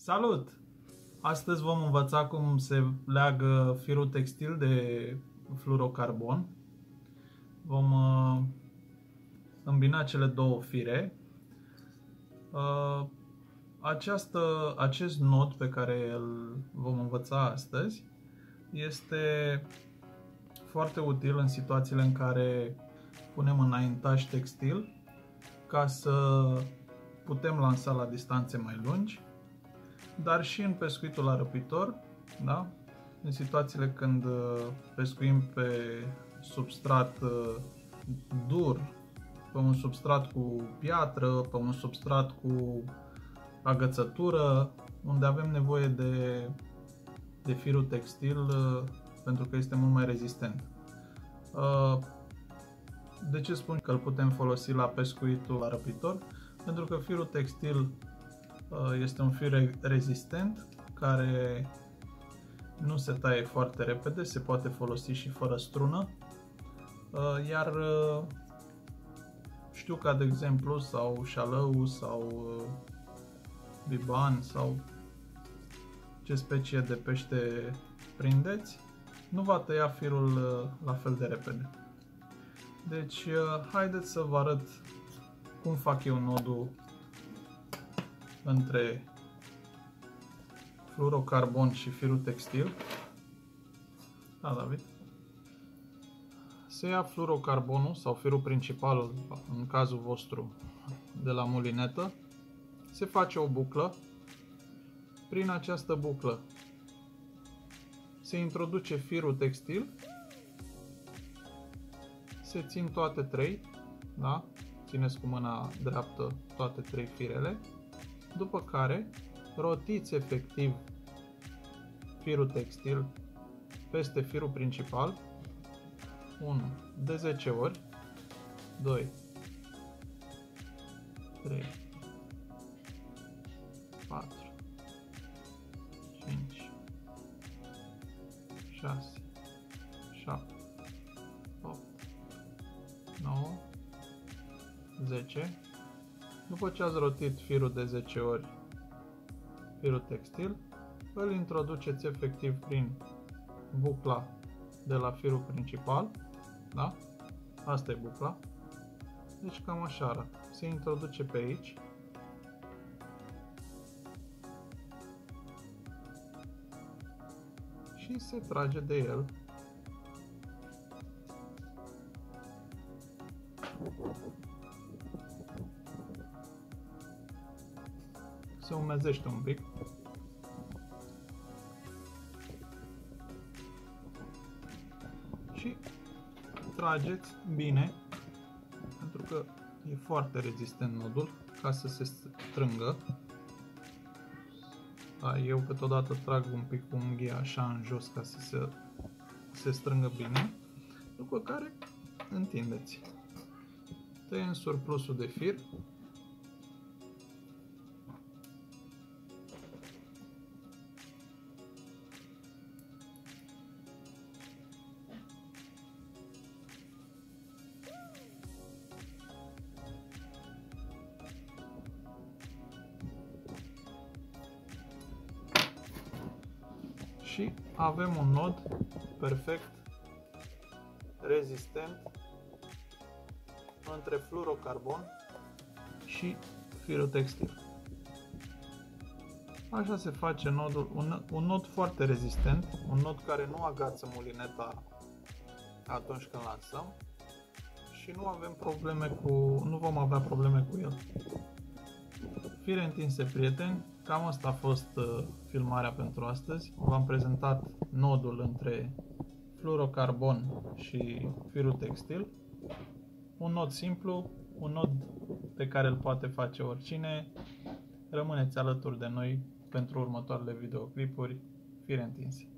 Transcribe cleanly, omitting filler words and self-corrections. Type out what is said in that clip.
Salut! Astăzi vom învăța cum se leagă firul textil de fluorocarbon. Vom îmbina cele două fire. Acest nod pe care îl vom învăța astăzi este foarte util în situațiile în care punem înaintaș textil ca să putem lansa la distanțe mai lungi, dar și în pescuitul la răpitor, da? În situațiile când pescuim pe substrat dur, pe un substrat cu piatră, pe un substrat cu agățătură, unde avem nevoie de firul textil pentru că este mult mai rezistent. De ce spun că îl putem folosi la pescuitul la răpitor? Pentru că firul textil este un fir rezistent care nu se taie foarte repede, se poate folosi și fără strună, iar știuca, de exemplu, sau șalău sau biban sau ce specie de pește prindeți, nu va tăia firul la fel de repede. Deci haideți să vă arăt cum fac eu nodul între fluorocarbon și firul textil. Da, David. Se ia fluorocarbonul sau firul principal, în cazul vostru, de la mulinetă. Se face o buclă. Prin această buclă se introduce firul textil. Se țin toate trei, da? Țineți cu mâna dreaptă toate trei firele. După care rotiți efectiv firul textil peste firul principal 1 de 10 ori, 2, 3, 4, 5, 6, 7, 8, 9, 10. După ce ați rotit firul de 10 ori, firul textil, îl introduceți efectiv prin bucla de la firul principal, da? Asta e bucla. Deci cam așa arată. Se introduce pe aici. Și se trage de el. Se umezește un pic. Și trageți bine, pentru că e foarte rezistent nodul, ca să se strângă. Da, eu câteodată trag un pic cu unghia așa în jos ca să se strângă bine, după care întindeți. Tăiem surplusul de fir. Și avem un nod perfect rezistent între fluorocarbon și firul textil. Așa se face nodul, un nod foarte rezistent, un nod care nu agață mulineta atunci când lansăm și nu vom avea probleme cu el. Fire întinse, prieteni, cam asta a fost filmarea pentru astăzi. V-am prezentat nodul între fluorocarbon și firul textil. Un nod simplu, un nod pe care îl poate face oricine. Rămâneți alături de noi pentru următoarele videoclipuri fire întinse.